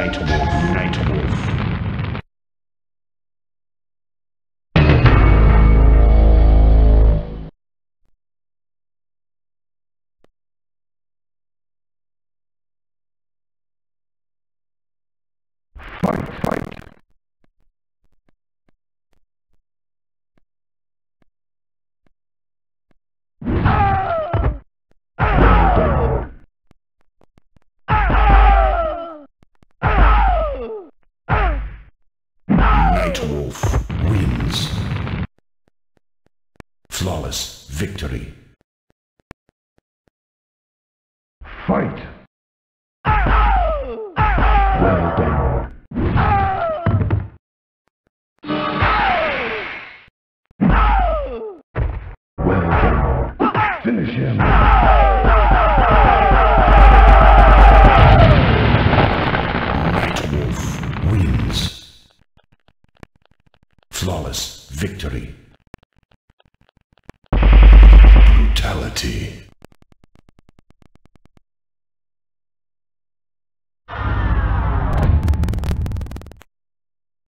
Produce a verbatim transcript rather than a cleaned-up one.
Nightwolf, Nightwolf. Fight, fight. Nightwolf wins. Flawless victory. Fight! Well done. Well done. Finish him. Nightwolf wins. Flawless victory. Brutality.